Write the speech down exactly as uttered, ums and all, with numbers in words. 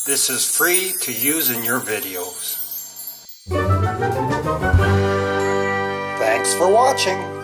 This is free to use in your videos. Thanks for watching.